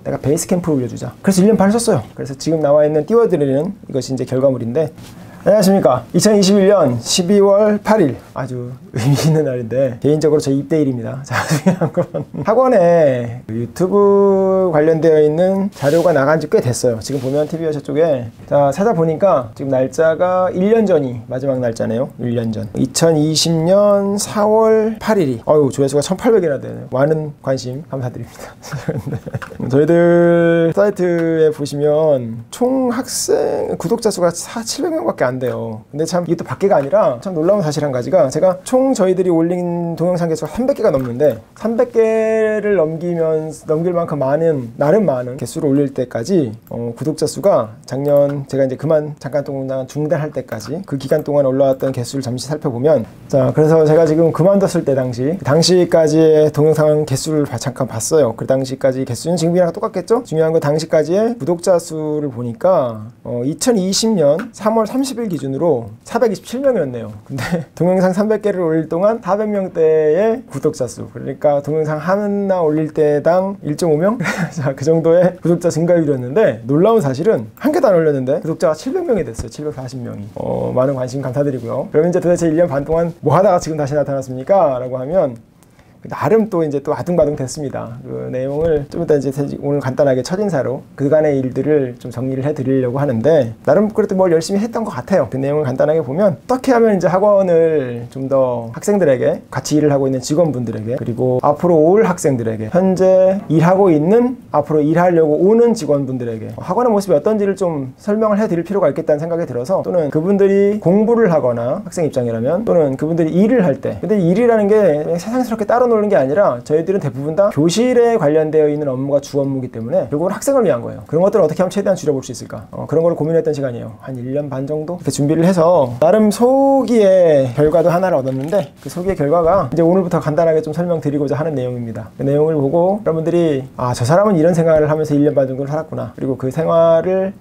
내가 베이스 캠프를 올려주자. 그래서 1년 반을 썼어요. 그래서 지금 나와 있는 띄워드리는 이것이 이제 결과물인데, 안녕하십니까. 2021년 12월 8일 아주 의미 있는 날인데 개인적으로 제 입대일입니다. 자, 중요한 건 학원에 유튜브 관련되어 있는 자료가 나간 지 꽤 됐어요. 지금 보면 TV여셔 쪽에 자 찾아보니까 지금 날짜가 1년 전이 마지막 날짜네요. 1년 전 2020년 4월 8일이 조회수가 1800이나 되네요. 많은 관심 감사드립니다. 저희들 사이트에 보시면 총 학생 구독자 수가 700명밖에 안 돼요. 근데 참 이게 또 밖에가 아니라 참 놀라운 사실 한 가지가, 제가 총 저희들이 올린 동영상 개수가 300개가 넘는데 300개를 넘길 만큼 나름 많은 개수를 올릴 때까지 구독자 수가 작년 제가 이제 잠깐 동안 중단할 때까지 그 기간 동안 올라왔던 개수를 잠시 살펴보면, 자 그래서 제가 지금 그만뒀을 때 당시까지의 동영상 개수를 잠깐 봤어요. 그 당시까지 개수는 지금이랑 똑같겠죠? 중요한 건 당시까지의 구독자 수를 보니까 2020년 3월 30일 기준으로 427명이었네요. 근데 동영상 300개를 올릴 동안 400명대의 구독자 수, 그러니까 동영상 하나 올릴 때당 1.5명? 자, 그 정도의 구독자 증가율이었는데, 놀라운 사실은 한 개도 안 올렸는데 구독자가 700명이 됐어요. 740명이. 많은 관심 감사드리고요. 그럼 이제 도대체 1년 반 동안 뭐 하다가 지금 다시 나타났습니까? 라고 하면 나름 또 이제 또 아둥바둥 됐습니다. 그 내용을 좀 이따 이제 오늘 간단하게 첫인사로 그간의 일들을 좀 정리를 해드리려고 하는데, 나름 그래도 뭘 열심히 했던 것 같아요. 그 내용을 간단하게 보면, 어떻게 하면 이제 학원을 좀 더 학생들에게, 같이 일을 하고 있는 직원분들에게, 그리고 앞으로 올 학생들에게, 현재 일하고 있는 앞으로 일하려고 오는 직원분들에게 학원의 모습이 어떤지를 좀 설명을 해드릴 필요가 있겠다는 생각이 들어서, 또는 그분들이 공부를 하거나 학생 입장이라면, 또는 그분들이 일을 할 때, 근데 일이라는 게 세상스럽게 따로 놓는 게 아니라 저희들은 대부분 다 교실에 관련되어 있는 업무가 주 업무이기 때문에 결국은 학생을 위한 거예요. 그런 것들을 어떻게 하면 최대한 줄여볼 수 있을까, 그런 걸 고민했던 시간이에요. 한 1년 반 정도 이렇게 준비를 해서 나름 소기의 결과도 하나를 얻었는데, 그 소기의 결과가 이제 오늘부터 간단하게 좀 설명드리고자 하는 내용입니다. 그 내용을 보고 여러분들이 저 사람은 이런 생활을 하면서 1년 반 정도를 살았구나, 그리고 그 생활을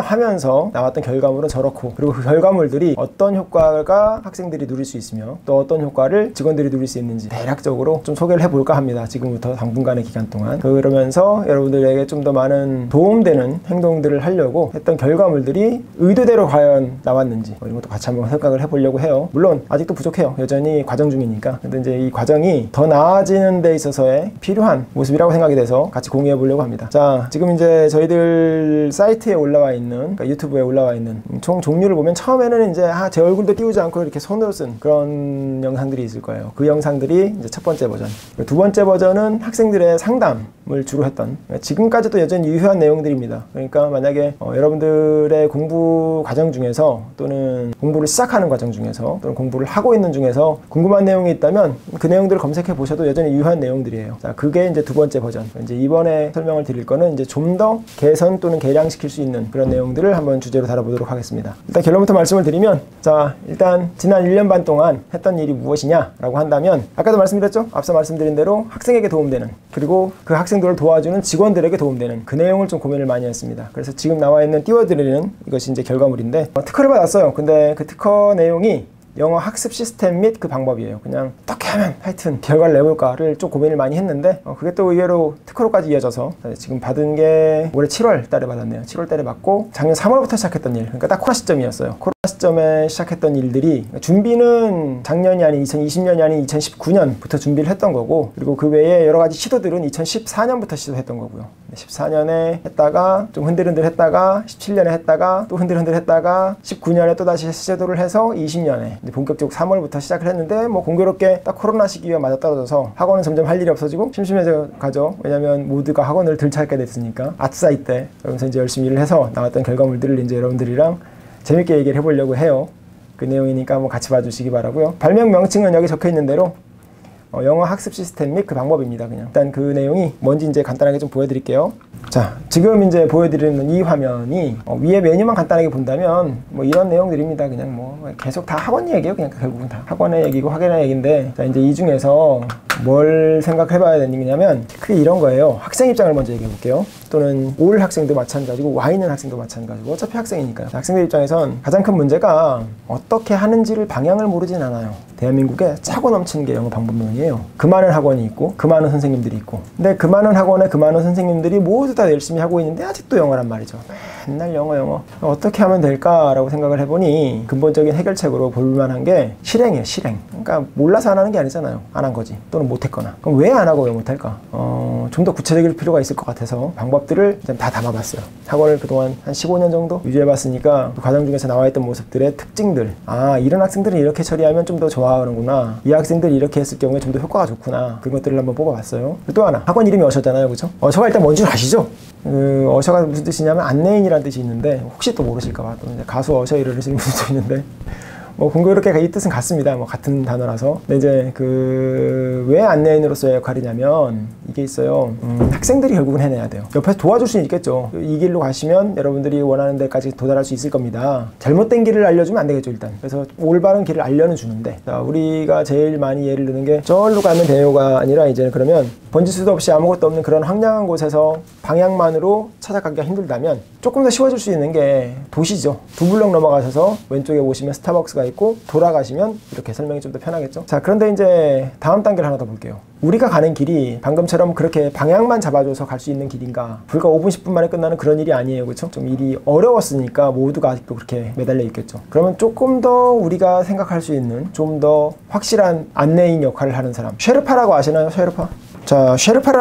하면서 나왔던 결과물은 저렇고, 그리고 그 결과물들이 어떤 효과가 학생들이 누릴 수 있으며 또 어떤 효과를 직원들이 누릴 수 있는지 대략적으로 좀 소개를 해볼까 합니다. 지금부터 당분간의 기간 동안. 그러면서 여러분들에게 좀 더 많은 도움되는 행동들을 하려고 했던 결과물들이 의도대로 과연 나왔는지 이런 것도 같이 한번 생각을 해보려고 해요. 물론 아직도 부족해요. 여전히 과정 중이니까. 근데 이제 이 과정이 더 나아지는 데 있어서의 필요한 모습이라고 생각이 돼서 같이 공유해 보려고 합니다. 자, 지금 이제 저희들 사이트에 올라와 있는, 그러니까 유튜브에 올라와 있는 총 종류를 보면, 처음에는 이제 제 얼굴도 띄우지 않고 이렇게 손으로 쓴 그런 영상들이 있을 거예요. 그 영상들이 이제 첫 번째 버전. 두 번째 버전은 학생들의 상담을 주로 했던, 지금까지도 여전히 유효한 내용들입니다. 그러니까 만약에 여러분들의 공부 과정 중에서, 또는 공부를 시작하는 과정 중에서, 또는 공부를 하고 있는 중에서 궁금한 내용이 있다면 그 내용들을 검색해 보셔도 여전히 유효한 내용들이에요. 자, 그게 이제 두 번째 버전. 이제 이번에 설명을 드릴 거는 이제 좀 더 개선 또는 개량시킬 수 있는 그런 내용들을 한번 주제로 다뤄보도록 하겠습니다. 일단 결론부터 말씀을 드리면, 자, 일단 지난 1년 반 동안 했던 일이 무엇이냐라고 한다면, 아까도 말씀드렸죠? 앞서 말씀드린 대로 학생에게 도움되는, 그리고 그 학생들을 도와주는 직원들에게 도움되는 그 내용을 좀 고민을 많이 했습니다. 그래서 지금 나와 있는 띄워드리는 이것이 이제 결과물인데, 특허를 받았어요. 근데 그 특허 내용이 영어 학습 시스템 및 그 방법이에요. 그냥 어떻게 하면 하여튼 결과를 내볼까를 좀 고민을 많이 했는데, 그게 또 의외로 특허로까지 이어져서 지금 받은 게 올해 7월 달에 받았네요. 7월 달에 받고 작년 3월부터 시작했던 일, 그러니까 딱 코로나 시점이었어요. 코로나 시점에 시작했던 일들이, 준비는 작년이 아닌 2020년이 아닌 2019년부터 준비를 했던 거고, 그리고 그 외에 여러 가지 시도들은 2014년부터 시도했던 거고요. 14년에 했다가 좀 흔들흔들 했다가 17년에 했다가 또 흔들흔들 했다가 19년에 또 다시 시도를 해서 20년에 본격적으로 3월부터 시작을 했는데, 뭐 공교롭게 딱 코로나 시기와 맞아떨어져서 학원은 점점 할 일이 없어지고 심심해져 가죠. 왜냐면 모두가 학원을 덜 찾게 됐으니까. 아싸 이때. 그러면서 이제 열심히 일을 해서 나왔던 결과물들을 이제 여러분들이랑 재밌게 얘기를 해보려고 해요. 그 내용이니까 한번 같이 봐주시기 바라고요. 발명 명칭은 여기 적혀 있는 대로 영어 학습 시스템 및 그 방법입니다. 그냥 일단 그 내용이 뭔지 이제 간단하게 좀 보여드릴게요. 자, 지금 이제 보여드리는 이 화면이 위에 메뉴만 간단하게 본다면 뭐 이런 내용들입니다. 그냥 뭐 계속 다 학원 얘기예요. 그냥 결국은 다 학원의 얘기고 학원의 얘기인데, 자, 이제 이 중에서 뭘 생각해봐야 되는 거냐면 크게 이런 거예요. 학생 입장을 먼저 얘기해 볼게요. 또는 올 학생도 마찬가지고 와 있는 학생도 마찬가지고 어차피 학생이니까요. 학생들 입장에선 가장 큰 문제가 어떻게 하는지를 방향을 모르진 않아요. 대한민국에 차고 넘치는 게 영어 방법론이에요. 그 많은 학원이 있고 그 많은 선생님들이 있고, 근데 그 많은 학원에 그 많은 선생님들이 모두 다 초중고부터 열심히 하고 있는데 아직도 영어란 말이죠. 맨날 영어. 어떻게 하면 될까라고 생각을 해보니 근본적인 해결책으로 볼만한 게 실행이에요. 실행. 그러니까 몰라서 안 하는 게 아니잖아요. 안 한 거지. 또는 못했거나. 그럼 왜 안 하고 왜 못할까? 좀 더 구체적일 필요가 있을 것 같아서 방법들을 다 담아봤어요. 학원을 그동안 한 15년 정도 유지해봤으니까 그 과정 중에서 나와있던 모습들의 특징들, 이런 학생들은 이렇게 처리하면 좀 더 좋아하는구나, 이 학생들이 이렇게 했을 경우에 좀 더 효과가 좋구나, 그런 것들을 한번 뽑아봤어요. 또 하나, 학원 이름이 어셔잖아요, 그죠? 어셔가 일단 뭔 줄 아시죠? 어셔가 무슨 뜻이냐면 안내인이라는 뜻이 있는데, 혹시 또 모르실까봐 또 이제 가수 어셔 이러시는 분들도 있는데, 공교롭게 이 뜻은 같습니다. 같은 단어라서. 근데 이제 왜 안내인으로서의 역할이냐면 이게 있어요. 학생들이 결국은 해내야 돼요. 옆에서 도와줄 수는 있겠죠. 이 길로 가시면 여러분들이 원하는 데까지 도달할 수 있을 겁니다. 잘못된 길을 알려주면 안 되겠죠, 일단. 그래서 올바른 길을 알려는 주는데, 자, 우리가 제일 많이 예를 드는 게 저기로 가면 돼요가 아니라 이제 그러면 번지수도 없이 아무것도 없는 그런 황량한 곳에서 방향만으로 찾아가기가 힘들다면 조금 더 쉬워질 수 있는 게 도시죠. 두 블럭 넘어가셔서 왼쪽에 보시면 스타벅스가 있고 돌아가시면 이렇게 설명이 좀 더 편하겠죠. 자, 그런데 이제 다음 단계를 하나 더 볼게요. 우리가 가는 길이 방금처럼 그렇게 방향만 잡아줘서 갈 수 있는 길인가? 불과 5분 10분 만에 끝나는 그런 일이 아니에요, 그렇죠? 좀 일이 어려웠으니까 모두가 아직도 그렇게 매달려 있겠죠. 그러면 조금 더 우리가 생각할 수 있는 좀 더 확실한 안내인 역할을 하는 사람, 쉐르파라고 아시나요? 쉐르파? 자,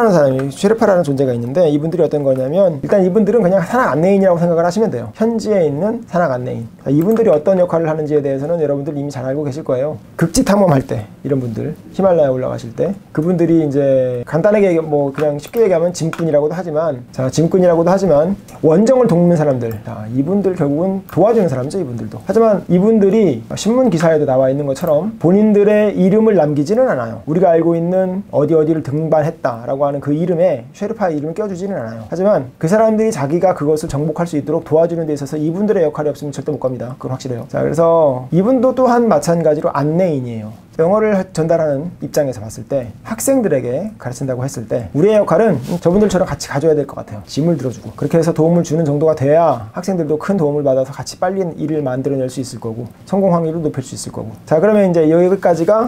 쉐르파라는 존재가 있는데, 이분들이 어떤 거냐면, 일단 이분들은 그냥 산악 안내인이라고 생각을 하시면 돼요. 현지에 있는 산악 안내인. 자, 이분들이 어떤 역할을 하는지에 대해서는 여러분들 이미 잘 알고 계실 거예요. 극지 탐험할 때, 이런 분들, 히말라야 올라가실 때, 그분들이 이제 간단하게 그냥 쉽게 얘기하면 짐꾼이라고도 하지만, 자, 짐꾼이라고도 하지만 원정을 돕는 사람들, 자, 이분들 결국은 도와주는 사람이죠, 이분들도. 하지만 이분들이 신문 기사에도 나와 있는 것처럼 본인들의 이름을 남기지는 않아요. 우리가 알고 있는 어디를 등반했다라고 하는 그 이름에 쉐르파의 이름을 껴주지는 않아요. 하지만 그 사람들이 자기가 그것을 정복할 수 있도록 도와주는 데 있어서 이분들의 역할이 없으면 절대 못 갑니다. 그건 확실해요. 자, 그래서 이분도 또한 마찬가지로 안내인이에요. 영어를 전달하는 입장에서 봤을 때, 학생들에게 가르친다고 했을 때 우리의 역할은 저분들처럼 같이 가줘야 될 것 같아요. 짐을 들어주고 그렇게 해서 도움을 주는 정도가 돼야 학생들도 큰 도움을 받아서 같이 빨리 일을 만들어낼 수 있을 거고 성공 확률을 높일 수 있을 거고. 자, 그러면 이제 여기까지가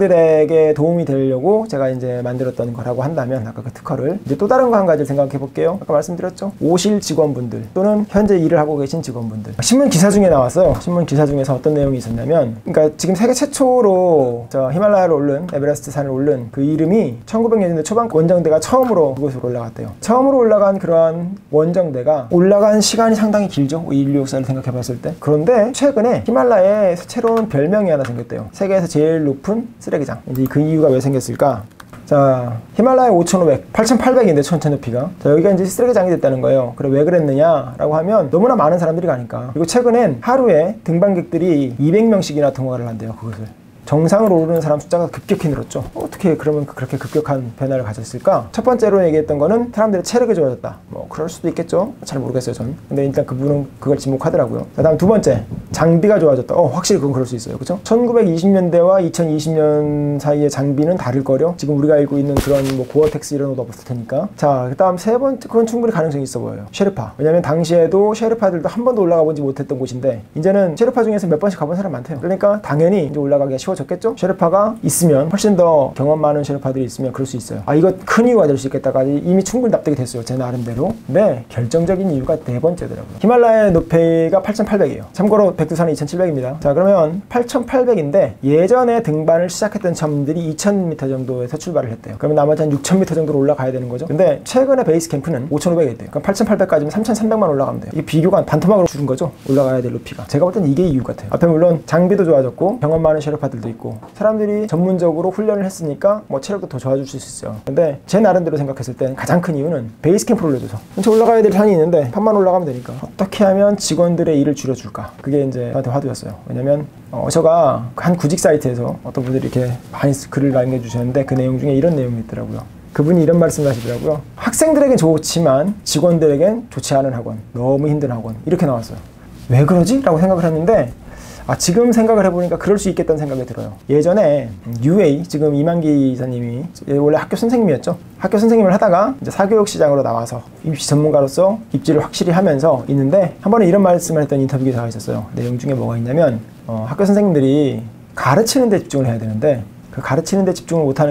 학생들에게 도움이 되려고 제가 이제 만들었던 거라고 한다면, 아까 그 특허를 이제 또 다른 거 한 가지를 생각해 볼게요. 아까 말씀드렸죠? 오실 직원분들 또는 현재 일을 하고 계신 직원분들, 신문 기사 중에 나왔어요. 신문 기사 중에서 어떤 내용이 있었냐면, 그러니까 지금 세계 최초로 저 히말라야를 오른, 에베레스트 산을 오른 그 이름이 1900년대 초반 원정대가 처음으로 그곳으로 올라갔대요. 처음으로 올라간 그러한 원정대가 올라간 시간이 상당히 길죠, 인류 역사를 생각해 봤을 때. 그런데 최근에 히말라야에 새로운 별명이 하나 생겼대요. 세계에서 제일 높은 쓰레기장. 이제 그 이유가 왜 생겼을까? 자, 히말라야 5,500, 8,800인데 천체 높이가. 자, 여기가 이제 쓰레기장이 됐다는 거예요. 그래, 왜 그랬느냐라고 하면 너무나 많은 사람들이 가니까. 그리고 최근엔 하루에 등반객들이 200명씩이나 통과를 한대요, 그것을. 정상으로 오르는 사람 숫자가 급격히 늘었죠. 어떻게 그러면 그렇게 급격한 변화를 가졌을까? 첫 번째로 얘기했던 거는 사람들의 체력이 좋아졌다. 그럴 수도 있겠죠. 잘 모르겠어요, 전. 근데 일단 그분은 그걸 지목하더라고요. 그다음 두 번째, 장비가 좋아졌다. 확실히 그건 그럴 수 있어요, 그렇죠? 1920년대와 2020년 사이의 장비는 다를거려. 지금 우리가 알고 있는 그런 고어텍스 이런 옷 없을 테니까. 자, 그다음 세 번째, 그건 충분히 가능성이 있어 보여요. 쉐르파. 왜냐면 당시에도 쉐르파들도 한 번도 올라가 보지 못했던 곳인데, 이제는 쉐르파 중에서 몇 번씩 가본 사람 많대요. 그러니까 당연히 이제 올라가기가 쉬워졌겠죠? 쉐르파가 있으면, 훨씬 더 경험 많은 쉐르파들이 있으면 그럴 수 있어요. 이거 큰 이유가 될 수 있겠다까지 이미 충분히 납득이 됐어요, 제 나름대로. 근데 결정적인 이유가 네 번째더라고요. 히말라야의 높이가 8,800이에요. 참고로 백두산은 2,700입니다. 자, 그러면 8,800인데 예전에 등반을 시작했던 점들이 2,000m 정도에서 출발을 했대요. 그러면 나머지 한 6,000m 정도로 올라가야 되는 거죠. 근데 최근에 베이스 캠프는 5,500이 있대요. 그럼 8,800까지면 3,300만 올라가면 돼요. 이게 비교가 반토막으로 줄은 거죠, 올라가야 될 높이가. 제가 볼 땐 이게 이유 같아요. 앞에 물론 장비도 좋아졌고 경험 많은 쉐르파들도 있고 사람들이 전문적으로 훈련을 했으니까 체력도 더 좋아질 수 있어요. 근데 제 나름대로 생각했을 때 가장 큰 이유는 베이스 캠프를 올려줘서, 전체 올라가야 될 산이 있는데 판만 올라가면 되니까 어떻게 하면 직원들의 일을 줄여줄까, 그게 이제 저한테 화두였어요. 왜냐면 어셔가 한 구직 사이트에서 어떤 분들이 이렇게 많이 글을 남겨주셨는데 그 내용 중에 이런 내용이 있더라고요. 그분이 이런 말씀을 하시더라고요. 학생들에겐 좋지만 직원들에겐 좋지 않은 학원, 너무 힘든 학원, 이렇게 나왔어요. 왜 그러지? 라고 생각을 했는데, 지금 생각을 해보니까 그럴 수 있겠다는 생각이 들어요. 예전에 UA, 지금 이만기 이사님이 원래 학교 선생님이었죠. 학교 선생님을 하다가 이제 사교육 시장으로 나와서 입시 전문가로서 입지를 확실히 하면서 있는데, 한 번에 이런 말씀을 했던 인터뷰 기사가 있었어요. 내용 중에 뭐가 있냐면, 학교 선생님들이 가르치는 데 집중을 해야 되는데 그 가르치는 데 집중을 못하는 게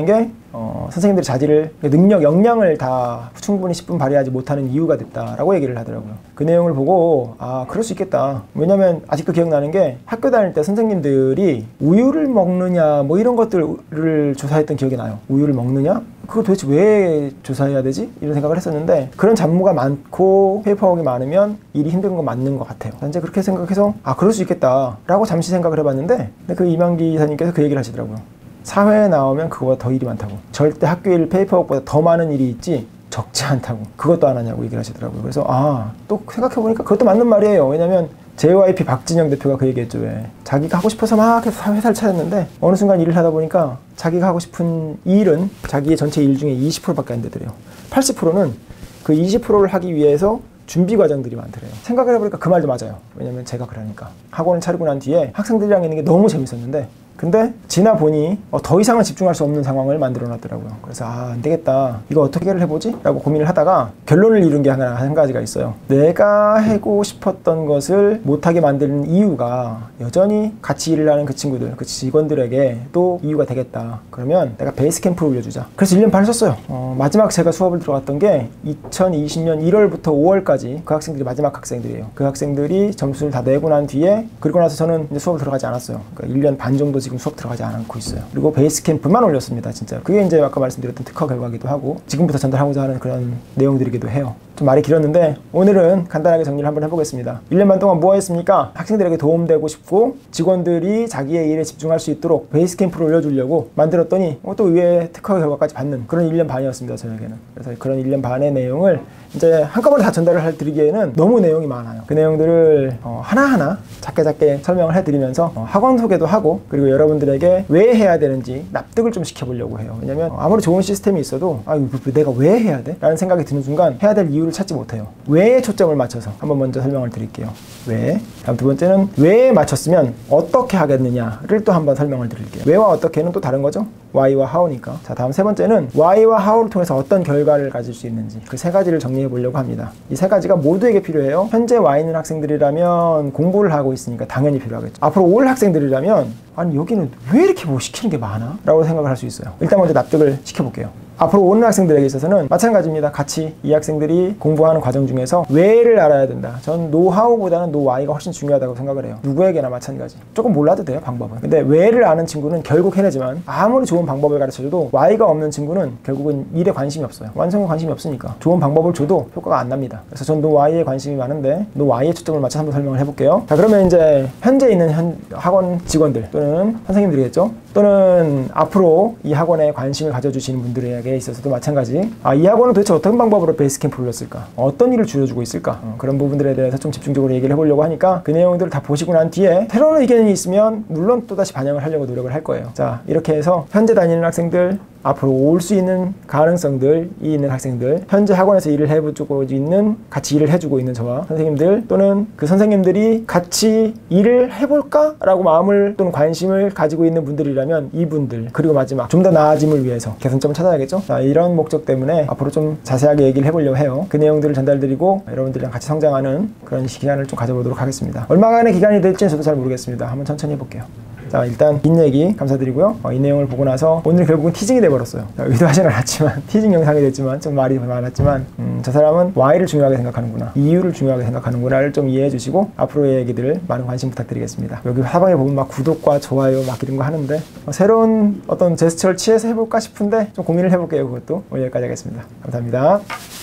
선생님들이 자질을, 능력, 역량을 다 충분히 10분 발휘하지 못하는 이유가 됐다라고 얘기를 하더라고요. 그 내용을 보고 그럴 수 있겠다. 왜냐면 아직도 기억나는 게 학교 다닐 때 선생님들이 우유를 먹느냐 뭐 이런 것들을 조사했던 기억이 나요. 우유를 먹느냐? 그거 도대체 왜 조사해야 되지? 이런 생각을 했었는데, 그런 잡무가 많고 페이퍼워크가 많으면 일이 힘든 건 맞는 것 같아요. 이제 그렇게 생각해서 그럴 수 있겠다 라고 잠시 생각을 해봤는데, 그 이만기 이사님께서 그 얘기를 하시더라고요. 사회에 나오면 그거보다 더 일이 많다고. 절대 학교 일 페이퍼워크보다 더 많은 일이 있지 적지 않다고. 그것도 안 하냐고 얘기를 하시더라고요. 그래서 또 생각해보니까 그것도 맞는 말이에요. 왜냐면 JYP 박진영 대표가 그 얘기했죠. 왜 자기가 하고 싶어서 막 해서 회사를 차렸는데 어느 순간 일을 하다 보니까 자기가 하고 싶은 일은 자기의 전체 일 중에 20%밖에 안 되더래요. 80%는 그 20%를 하기 위해서 준비 과정들이 많더래요. 생각을 해보니까 그 말도 맞아요. 왜냐면 제가 그러니까 학원을 차리고 난 뒤에 학생들이랑 있는 게 너무 재밌었는데, 근데 지나 보니 더 이상은 집중할 수 없는 상황을 만들어 놨더라고요. 그래서 안 되겠다, 이거 어떻게 해결을 해보지? 라고 고민을 하다가 결론을 이룬 게 한 가지가 있어요. 내가 하고 싶었던 것을 못하게 만드는 이유가 여전히 같이 일을 하는 그 친구들, 그 직원들에게 또 이유가 되겠다. 그러면 내가 베이스 캠프를 올려주자. 그래서 1년 반 썼어요. 마지막 제가 수업을 들어갔던 게 2020년 1월부터 5월까지 그 학생들이 마지막 학생들이에요. 그 학생들이 점수를 다 내고 난 뒤에, 그리고 나서 저는 이제 수업을 들어가지 않았어요. 그러니까 1년 반 정도 지금 수업 들어가지 않고 있어요. 그리고 베이스 캠프만 올렸습니다. 진짜 그게 이제 아까 말씀드렸던 특허 결과기도 하고 지금부터 전달하고자 하는 그런 내용들이기도 해요. 좀 말이 길었는데 오늘은 간단하게 정리를 한번 해보겠습니다. 1년 반 동안 뭐 했습니까? 학생들에게 도움되고 싶고 직원들이 자기의 일에 집중할 수 있도록 베이스 캠프를 올려주려고 만들었더니 또 의외의 특허 결과까지 받는 그런 1년 반이었습니다. 저에게는. 그래서 그런 1년 반의 내용을 이제 한꺼번에 다 전달을 드리기에는 너무 내용이 많아요. 그 내용들을 하나하나 작게 설명을 해드리면서 학원 소개도 하고, 그리고 여러분들에게 왜 해야 되는지 납득을 좀 시켜보려고 해요. 왜냐면 아무리 좋은 시스템이 있어도 내가 왜 해야 돼? 라는 생각이 드는 순간 해야 될 이유를 찾지 못해요. 왜에 초점을 맞춰서 한번 먼저 설명을 드릴게요. 왜? 다음 두 번째는 왜에 맞췄으면 어떻게 하겠느냐를 또 한번 설명을 드릴게요. 왜와 어떻게는 또 다른 거죠? why와 how니까. 자, 다음 세 번째는 why와 how를 통해서 어떤 결과를 가질 수 있는지, 그 세 가지를 정리해 보려고 합니다. 이 세 가지가 모두에게 필요해요. 현재 와 있는 학생들이라면 공부를 하고 있으니까 당연히 필요하겠죠. 앞으로 올 학생들이라면 여기는 왜 이렇게 뭐 시키는 게 많아? 라고 생각을 할 수 있어요. 일단 먼저 납득을 시켜볼게요. 앞으로 오는 학생들에게 있어서는 마찬가지입니다. 같이 이 학생들이 공부하는 과정 중에서 왜를 알아야 된다. 전 노하우보다는 노와이가 훨씬 중요하다고 생각을 해요. 누구에게나 마찬가지. 조금 몰라도 돼요, 방법은. 근데 왜를 아는 친구는 결국 해내지만, 아무리 좋은 방법을 가르쳐줘도 와이가 없는 친구는 결국은 일에 관심이 없어요. 완성에 관심이 없으니까 좋은 방법을 줘도 효과가 안 납니다. 그래서 전 노와이에 관심이 많은데 노와이에 초점을 맞춰서 한번 설명을 해볼게요. 자, 그러면 이제 현재 있는 학원 직원들 또는 선생님들이겠죠, 또는 앞으로 이 학원에 관심을 가져주시는 분들에게 있어서도 마찬가지. 이 학원은 도대체 어떤 방법으로 베이스 캠프를 올렸을까? 어떤 일을 줄여주고 있을까? 그런 부분들에 대해서 좀 집중적으로 얘기를 해보려고 하니까 그 내용들을 다 보시고 난 뒤에 새로운 의견이 있으면 물론 또다시 반영을 하려고 노력을 할 거예요. 자, 이렇게 해서 현재 다니는 학생들, 앞으로 올 수 있는 가능성들이 있는 학생들, 현재 학원에서 일을 해주고 있는, 같이 일을 해주고 있는 저와 선생님들, 또는 그 선생님들이 같이 일을 해볼까? 라고 마음을 또는 관심을 가지고 있는 분들이라면 이분들, 그리고 마지막 좀 더 나아짐을 위해서 개선점을 찾아야겠죠? 자, 이런 목적 때문에 앞으로 좀 자세하게 얘기를 해보려고 해요. 그 내용들을 전달드리고 여러분들이랑 같이 성장하는 그런 기간을 좀 가져보도록 하겠습니다. 얼마간의 기간이 될지는 저도 잘 모르겠습니다. 한번 천천히 해볼게요. 자, 일단 긴 얘기 감사드리고요. 이 내용을 보고 나서 오늘 결국은 티징이 돼버렸어요. 의도하진 않았지만 티징 영상이 됐지만 좀 말이 많았지만 저 사람은 Y를 중요하게 생각하는구나, 이유를 중요하게 생각하는구나를 좀 이해해 주시고 앞으로의 얘기들 많은 관심 부탁드리겠습니다. 여기 하방에 보면 막 구독과 좋아요 막 이런 거 하는데 새로운 어떤 제스처를 취해서 해볼까 싶은데 좀 고민을 해볼게요. 그것도 오늘 여기까지 하겠습니다. 감사합니다.